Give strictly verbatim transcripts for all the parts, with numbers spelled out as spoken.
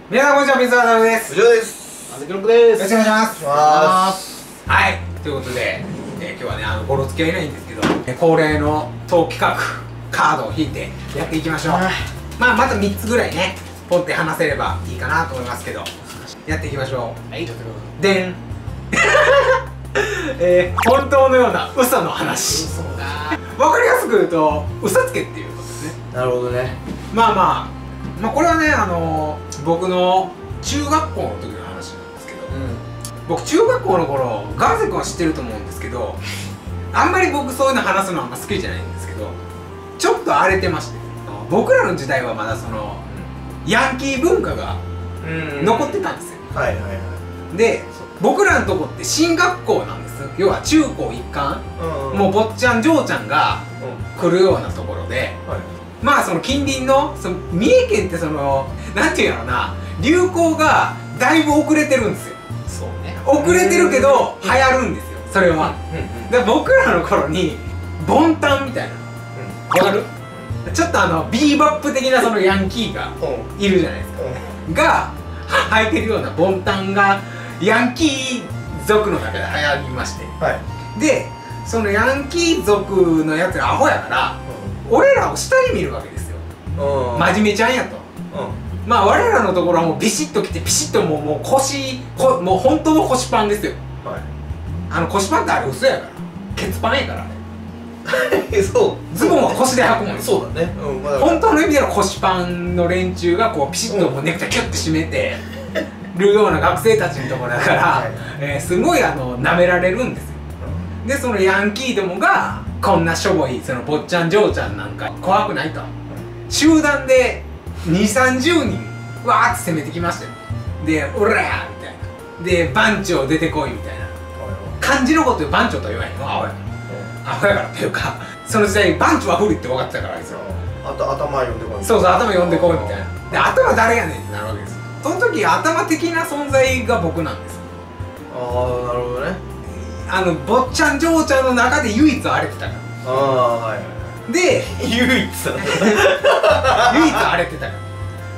皆さんこんにちは、水原です。 以上です。 あずきろくです。 よろしくお願いします。 ます。 はい、ということで、えー、今日はね、あのゴロつきはいないんですけど、えー、恒例のトーク企画カードを引いてやっていきましょう。まあまたみっつぐらいね、ポンって話せればいいかなと思いますけど、やっていきましょう。はい、でん。えー、本当のような嘘の話。嘘だ。わかりやすく言うと嘘つけっていうことですね。 なるほどね。 まあまあ、まあこれはね、あのー、僕の中学校の時の話なんですけど、うん、僕中学校の頃、ガーゼ君は知ってると思うんですけど、あんまり僕そういうの話すのはあんま好きじゃないんですけど、ちょっと荒れてまして、僕らの時代はまだそのヤンキー文化が残ってたんですよ。はいはいはい。で、僕らのとこって進学校なんです。要は中高一貫、うん、もう坊ちゃん嬢ちゃんが来るようなところで、はい、まあその近隣のその三重県ってそのなんていうのな、流行がだいぶ遅れてるんですよ。そうね、遅れてるけど流行るんですよ、それは。で僕らの頃にボンタンみたいな、わかる？ちょっとあのビーバップ的なそのヤンキーがいるじゃないですか、が履いてるようなボンタンがヤンキー族の中で流行りまして、はい、でそのヤンキー族のやつがアホやから、うん、俺らを下に見るわけですよ。真面目ちゃんやと。うん、まあ我らのところはもうビシッときてピシッともうもう腰こもう本当の腰パンですよ。はい、あの腰パンってあれ嘘やから、ケツパンやからあれ。そう、ズボンは腰で履くもんね。そうだね、うん、ま、本当の意味での腰パンの連中がこうピシッともうネクタイキュッて締めてるような学生たちのところだから、えー、すごいあの舐められるんですよ。うん、でそのヤンキーどもがこんなしょぼいその坊ちゃん嬢ちゃんなんか怖くないと、集団でにじゅうさんじゅうにんわーって攻めてきましたよ。で「おらや!」みたいな。で番長出てこいみたいな感じのことを番長とは言わないの。アホやからアホやからっていうか、その時代に番長は不利って分かってたからあいつら。あと頭読んでこい。そうそう、頭読んでこいみたいな。で頭誰やねんってなるわけです。その時頭的な存在が僕なんです。ああ、なるほどね。あの坊ちゃん嬢ちゃんの中で唯一荒れてたから。ああ、はいはい。で唯一唯一荒れてたから。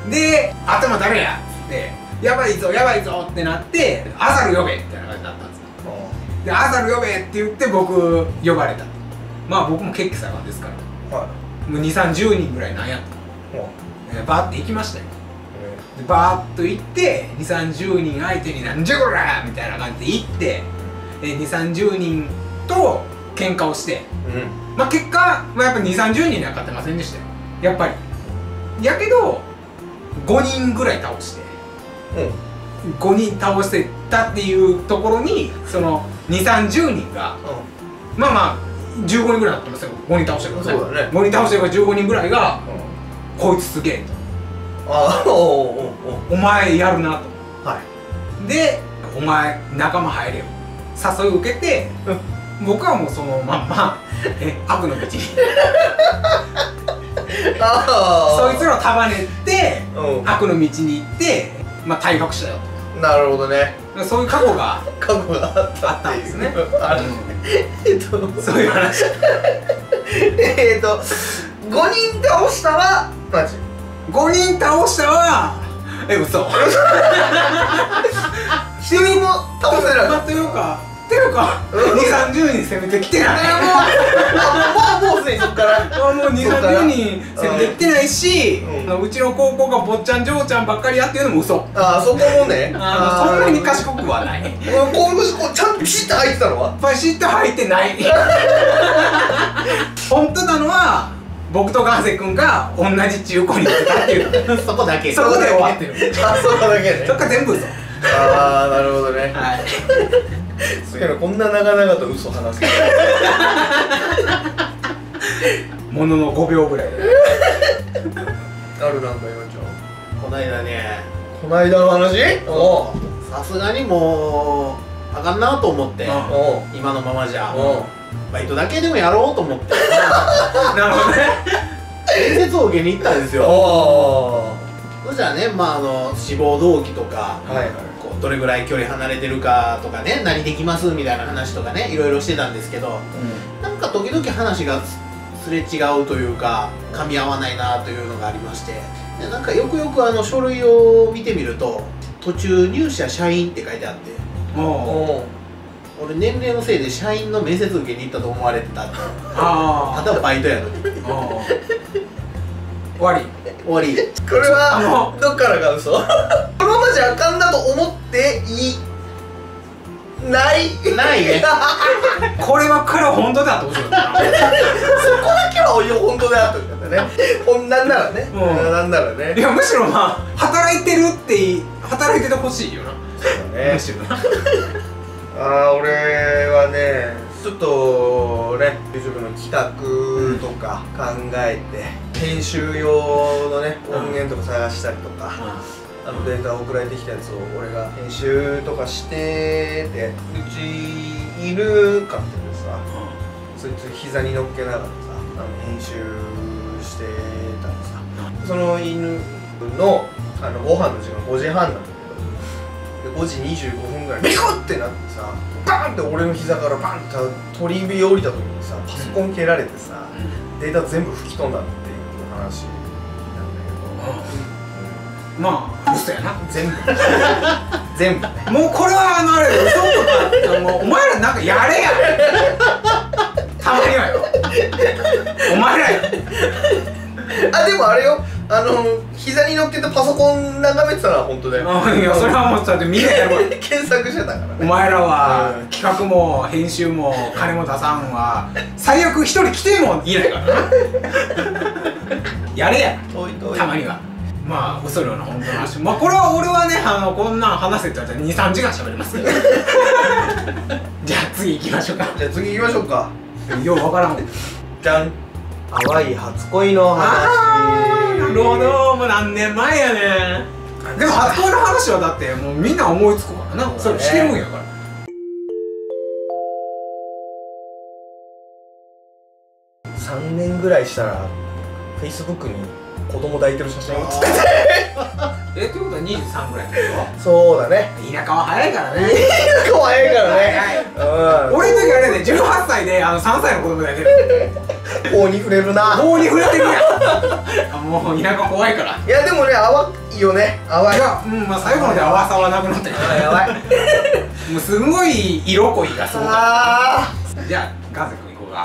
で頭誰やっつってやばいぞやばいぞってなってアザル呼べみたいな感じになったんですよ。でアザル呼べって言って僕呼ばれた。まあ僕も血気盛んですから、はい、もうにじゅうさんじゅうにんぐらいなんやと、はい、えー、バーって行きましたよ。でバーッと行ってにじゅうさんじゅうにん相手になんじゃこらみたいな感じで行って、えー、にじゅうさんじゅうにんと喧嘩をして、うん、まあ結果、まあ、やっぱにじゅうさんじゅうにんには勝てませんでしたよ、やっぱり。やけどごにんぐらい倒して、うん、ごにん倒してたっていうところにそのにじゅうさんじゅうにんが、うん、まあまあじゅうごにんぐらいになってますよ。ごにん倒してるからね。そうだね、ごにん倒してるからじゅうごにんぐらいが、うん、こいつすげえと。ああ、お前やるなと。はい、でお前仲間入れよ誘い受けて、うん、僕はもうそのまんまえ悪の道にそいつらを束ねて、うん、悪の道に行ってまあ退学したよと。なるほどね。そういう過去が過去があったんですね。あるえっとそういう話。えっとごにん倒したはマジごにん倒したはえ嘘。ひとりも倒せない。待ってよかっていうかにじゅうさんじゅうにん攻めてきてない。もうもうすでにそっからもうにじゅうさんじゅうにん攻めてきてないし、うちの高校が坊ちゃん嬢ちゃんばっかりやっていうのも嘘。ああそこもね、あそんなに賢くはない。こうちゃんとピシッと入ってたのはピシッと入ってない。本当なのは僕とガーゼ君が同じ中高に行ってたっていうそこだけ。そこで終わってる。あ、そこだけね。そっか全部嘘。ああ、なるほどね。はい。すげえな、こんな長々と嘘話す。もののごびょうぐらいで。あるなんか今ちゃん。 こないだね。 こないだの話？おお。さすがにもうあかんなと思って。今のままじゃ。バイトだけでもやろうと思って。なるほどね。面接を受けに行ったんですよ。そしたらね、まああの志望動機とか、こうどれぐらい距離離れてるかとかね、何できますみたいな話とかね、いろいろしてたんですけど、うん、なんか時々話がすれ違うというか噛み合わないなというのがありまして、 でなんかよくよくあの書類を見てみると途中入社社員って書いてあって、 お俺年齢のせいで社員の面接受けに行ったと思われてたって。 ああとはバイトやのに。 あ終わり。 終わり。 これはどっからが嘘？このままじゃあかんだと思っていないないね。 こればっかりは本当だってことだな。 そこだけはお湯本当であったんだね。ほんなんならね、 うんなんならね。 いやむしろまあ働いてるって働いててほしいよな。 ねむしろな。 あー、俺はね、ちょっとね、YouTube の企画とか考えて、編集用のね、音源とか探したりとか、あのデータ送られてきたやつを俺が編集とかしてで、うち犬飼ってるさ、そいつ膝に乗っけながらさ、あの編集してたのさ、その犬のあのご飯の時間ごじはんなんだけど、でごじにじゅうごふんぐらいビクッてなってさ、バーンって俺の膝からバンって鳥指降りた時にさ、パソコン蹴られてさ、データ全部吹き飛んだっていう話なんだけど、 まあ嘘やな。 全部全部ね。 もうこれはあのあれ嘘とかもうお前らなんかやれや。たまにはよ。お前らよ。 あ、でもあれよ、あの膝に乗っけてパソコン眺めてたのは本当だよ。 あいやそれはもうだってみんなやるわ。 検索してたからね。 お前らは企画も編集も金も出さんは最悪一人来てもいないからな。やれや。 遠い遠い。 たまには。まあ嘘のような本当の話。まあこれは俺はねあのこんなん話せって言ったらにさんじかん喋りますけど。じゃあ次行きましょうか。 じゃあ次行きましょうか。 ようわからん。 じゃん。淡い初恋の話。 あーなるほど。もう何年前やね。でも初恋の話はだってもうみんな思いつくからな。それしてるんやから。 さんねんぐらいしたら Facebook に子供抱いてる写真写ってて。 えってことはにじゅうさんぐらいってこそうだね。 と？田舎は早いからね。 可愛いからね。うん。 俺の時あれねじゅうはっさいであのさんさいの子供抱いてる。 法に触れるな。 棒に触れてるやん。あもう田舎怖いから。 いやでもね、淡いよね。淡い。 いやうんまあ最後まで淡さはなくなったよ。 やばい。 もうすんごい色恋がすごかあった。じゃあガゼ君行こうか。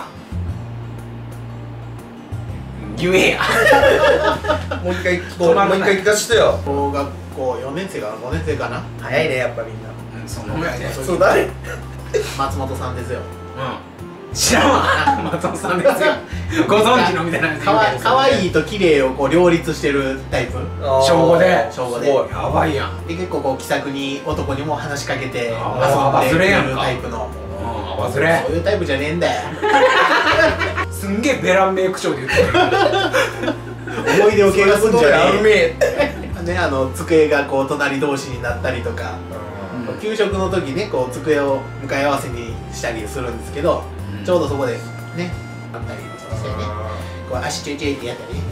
言えや。 ー。もう一回聞こう。もう一回聞かせてよ。 小学校よねん生かなごねん生かな。 早いね、やっぱみんな。 うんそのぐらいで。 そうだね。 松本さんですよ。 うん。知らんわ。松本さんですよ。ご存知のみたいなやつ。 かわかわいいと綺麗をこう両立してるタイプ小五で小五で。 すごいやばいやん。 で結構こう気さくに男にも話しかけて遊んであー忘れやんかくれるタイプの。 うん忘れそういうタイプじゃねえんだよ。 すんげえベランメイクショーで言ってる。 思い出を怪我すんじゃあるねね。 え。ねあの机がこう隣同士になったりとか、 うん給食の時ねこう机を向かい合わせにしたりするんですけど、 うんちょうどそこでねあったりしてね、こう足ちょいちょいってやったりね。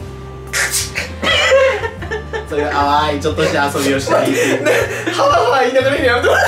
そういう淡いちょっとした遊びをしたりっていう。 ハワハワ言いながらやめてもら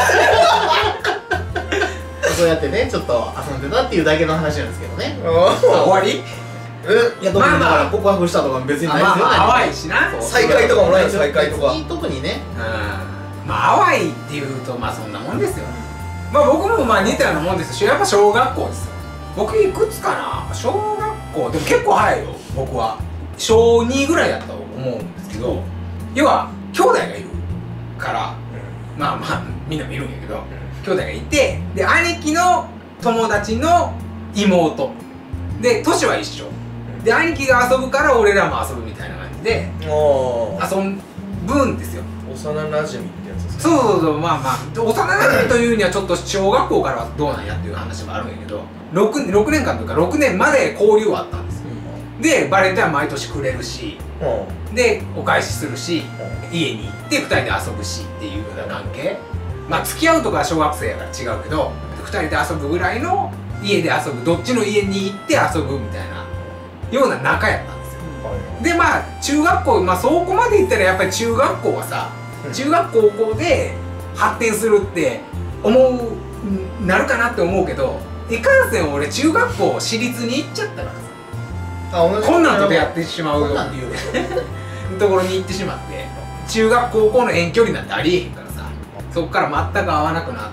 そうやってねちょっと遊んでたっていうだけの話なんですけどね。 終わり？ いや特にだから告白したとか別にないですよ。 まあまあ淡いしな。 そう再会とかもないですよ、再会とか。 別に特にね。 うんまあ淡いっていうとまあそんなもんですよ。まあ僕もまあ似たようなもんですよ。やっぱ小学校ですよ。僕いくつかな小学校でも結構早いよ僕は。小にぐらいだったと思うんですけど、要は兄弟がいるからまあまあみんな見るんやけど兄弟がいて、で兄貴の友達の妹で年は一緒で、兄貴が遊ぶから俺らも遊ぶみたいな感じでおー。 遊ぶんですよ。 幼馴染ってやつですか。 そうそうそうまあまあ幼馴染というにはちょっと小学校からはどうなんやっていう話もあるんやけど 6, 6年間というかろくねんまで交流はあったんですよ。でバレンタイン毎年くれるしでお返しするし家に行ってふたりで遊ぶしっていうような関係。まあ付き合うとかは小学生やから違うけどふたりで遊ぶぐらいの家で遊ぶどっちの家に行って遊ぶみたいなような仲やったんですよ。でまあ中学校まあそこまでいったらやっぱり中学校はさ中学高校で発展するって思うなるかなって思うけどいかんせん俺中学校私立に行っちゃったからさあ、同じこんなんと出会ってしまうよこんなんで言う。 ところに行ってしまって、中学高校の遠距離なんてありえへんからさ、そっから全く会わなくなって、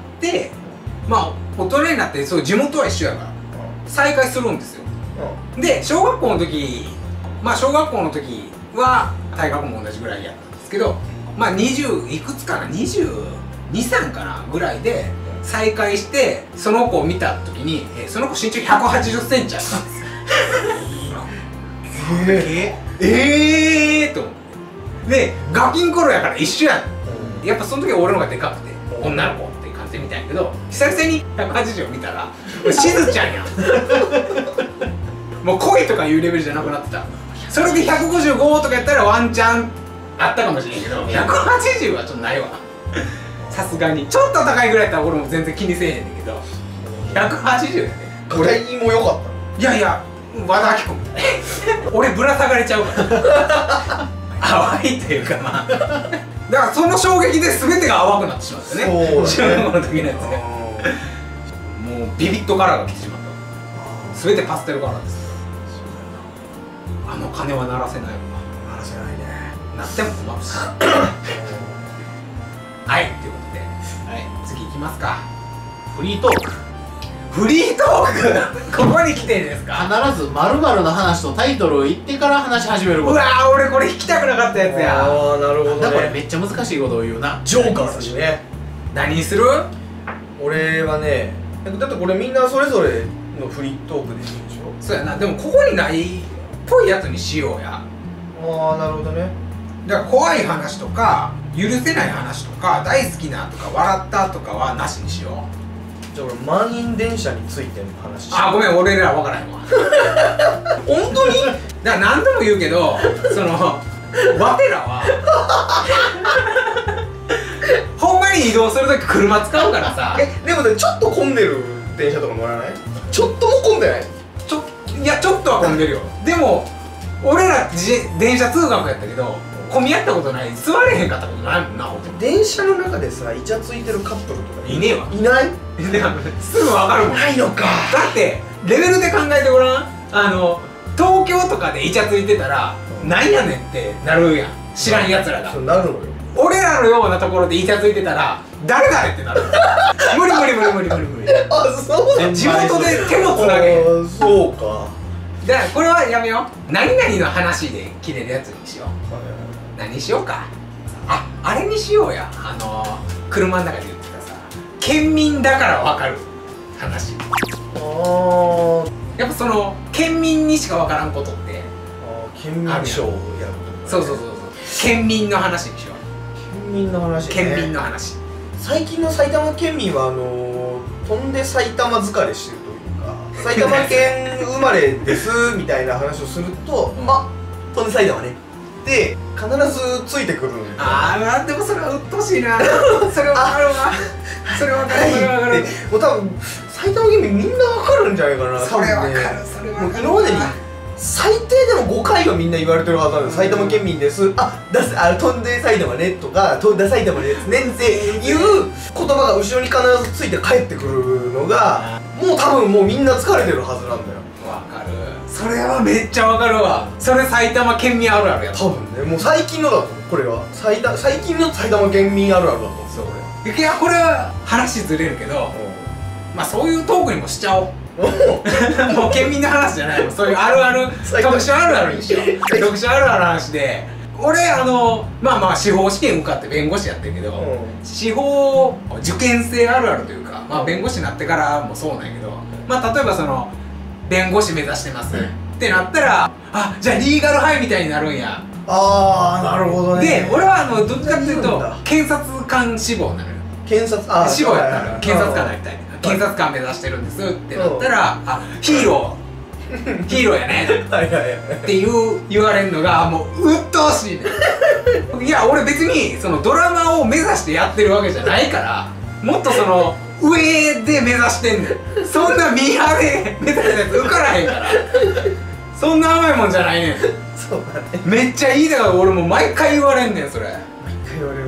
まあ大人になってそう地元は一緒やから再会するんですよ。で小学校の時、まあ小学校の時は大学も同じぐらいやったんですけど、まあにじゅういくつかな、にじゅうに、さんかなぐらいで再会して、その子を見た時に、えー、その子身長ひゃくはちじゅっセンチあったんですよ。えー、えーと思って、でガキンコロやから一緒やん。やっぱその時は俺の方がでかくて女の子って感じで見たんやけど、久々にひゃくはちじゅうを見たらしずちゃんやん。もう恋とかいうレベルじゃなくなってた。それでひゃくごじゅうごとかやったらワンチャンあったかもしれんけど、ひゃくはちじゅうはちょっとないわ。さすがにちょっと高いぐらいやったら俺も全然気にせえへんねんけど、ひゃくはちじゅうやね。 俺も良かった。 いやいや、和田アキ子みたいな。俺ぶら下がれちゃうから淡いというか、まあだからその衝撃で全てが淡くなってしまったね。中学校の時のやつでもうビビッドカラーが来てしまった。全てパステルカラーです。あの鐘は鳴らせないわ。 鳴らせないね。 鳴っても困るしはい、ということで、はい、次いきますか。 フリートーク。 フリートークここに来てですか。 必ず〇〇の話とタイトルを言ってから話し始めること。 うわー、俺これ弾きたくなかったやつや。 ああ、なるほどね。 だこれめっちゃ難しいことを言うな。 ジョーカーだしね。 何にする？ 俺はね、だってこれみんなそれぞれのフリートークでいいんでしょ。 そうやな。でもここにないっぽいやつにしようや。 ああ、なるほどね。 だから怖い話とか許せない話とか大好きなとか笑ったとかはなしにしよう。 じゃあ俺満員電車についての話しよう。 あ、ごめん、俺ら分からへんわ本当に？ だから何度も言うけど、そのわてらはほんまに移動するとき車使うからさ。 え、でもね、ちょっと混んでる電車とか乗らない？ちょっとも混んでない？ ちょいや、ちょっとは混んでるよ。でも俺らじ電車通学やったけど混み合ったことない、座れへんかったことないもんな。 電車の中でさ、イチャついてるカップルとかいねえわ。 いない？ すぐ分かるもん。 ないのか。 だってレベルで考えてごらん。あの東京とかでイチャついてたらなんやねんってなるやん、知らんやつらが。 そうなるのよ。 俺らのようなところでイチャついてたら誰々ってなる無理無理無理無理無理無理あ、そうだ。 地元で手もつなげへん。 あ、そうか。 だからこれはやめよう。何々の話で切れるやつにしよう。何しようか。あ、あれにしようや。あのー、車の中で言ってたさ、県民だから分かる話。 ああ。 やっぱその県民にしか分からんことって、 あ、県民賞をやると。 そうそうそうそう、県民の話にしよう。 県民の話ね。 県民の話。 最近の埼玉県民はあのー、飛んで埼玉疲れしてるというか、埼玉県生まれですみたいな話をすると、 うん、 あ、飛んで埼玉ねで必ずついてくるんだ。 ああ、でもそれはうっとうしいなそれは分かるわ。それは分かる、それは分かる。 もう多分埼玉県民みんな分かるんじゃないかな。 それ分かる、 ね、 それ分かる。 もう今までに最低でもごかいはみんな言われてるはずなんです。埼玉県民です、あ、だす、あ、飛んで埼玉ねとか、飛んだ埼玉ですねっていう言葉が後ろに必ずついて帰ってくるのが、もう多分もうみんな疲れてるはずなんだよ。 わかる。それはめっちゃわかるわ。それ埼玉県民あるあるや多分ね、もう最近のだとこれは最だ最近の埼玉県民あるあるだと。 そう俺。いや、これは話ずれるけど、まあそういうトークにもしちゃおう。もう県民の話じゃないもん。そういうあるある特殊あるあるにしよう。特殊あるある話で、俺あのまあまあ司法試験受かって弁護士やってるけど、うん、司法受験生あるあるというか、まあ弁護士になってからもそうなんやけど、まあ例えばその弁護士目指してますってなったら、あ、じゃあリーガルハイみたいになるんや。 ああ、なるほどね。 で、俺はあのどっちかっていうと検察官志望なのよ。 検察、あ、 志望やったら検察官になりたい。検察官目指してるんですってなったら、あ、ヒーローヒーローやねっていう言われるのがもう鬱陶しいね。いや、俺別にそのドラマを目指してやってるわけじゃないから、もっとその上で目指してんねん。そんなミーハーで目指したやつ受からへんから、そんな甘いもんじゃないねん。 そうだね。 めっちゃいいだから俺も毎回言われんねん。それ毎回言われるね。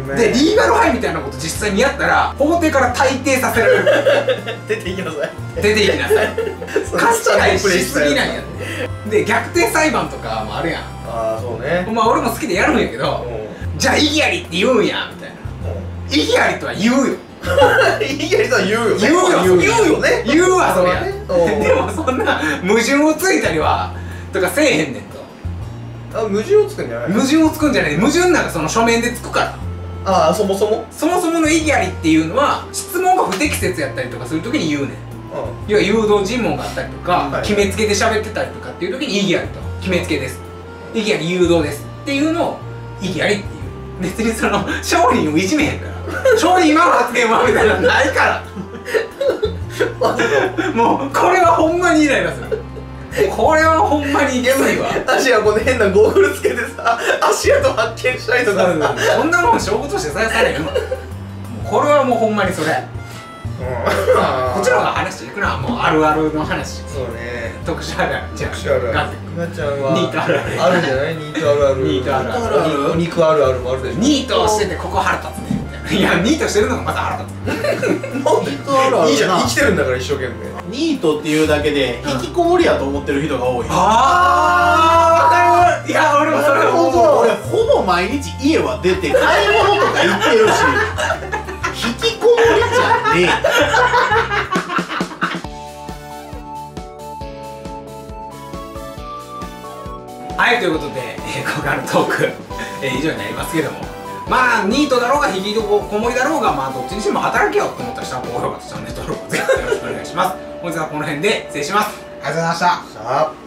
ね。 でリーガルハイみたいなこと実際にやったら法廷から退廷させられる出ていきなさい。 出ていきなさい勘違いしすぎなんやってで逆転裁判とかもあるやん。 ああそうね。 まあ俺も好きでやるんやけど、じゃあ異議ありって言うんやみたいな。異議ありとは言うよ。 異議ありとは言うよね。 言うよ言うよね。 言うわそりゃ。 ね。 でもそんな矛盾をついたりはとかせえへんねんと。 あ、矛盾をつくんじゃない？ 矛盾をつくんじゃない。矛盾なんかその書面でつくから。 ああ、そもそもそもそもの異議ありっていうのは質問が不適切やったりとかするときに言うねん。要は誘導尋問があったりとか、はい、決めつけで喋ってたりとかっていうときに異議ありと決めつけです、異議あり誘導ですっていうのを異議ありっていう。別にその商人をいじめへんから商人今の発言はみたいなのないからもうこれはほんまにイライラする。これはほんまにいけないわ。 足がこの変なゴーグルつけてさ足跡発見したりとかさ、 そんなもん証拠としてさやされへんわ。これはもうほんまにそれ、うん、こっちの方が話いくな。もうあるあるの話。 そうね。 特殊あるある。 特殊あるある。ガちゃんはニートあるあるあるんじゃない？ニートあるある。 ニートあるある。 お肉あるあるもあるでしょ。 ニートしててここ腹立つねみたいな。いやニートしてるのがまた腹立つ。 なんで？ニートあるある。いいじゃん。生きてるんだから一生懸命。 ニートっていうだけで引きこもりやと思ってる人が多い。 ああ、わかる。いや俺もそれ思う。 俺ほぼ毎日家は出て買い物とか行ってるし引きこもりじゃねえ。 はい、ということで、えー、今回のトーク、えー、以上になりますけども、まあニートだろうが引きこもりだろうが、まあどっちにしても働けよと思ったら下の高評価とチャンネル登録ぜひよろしくお願いします。本日はこの辺で失礼します。ありがとうございました。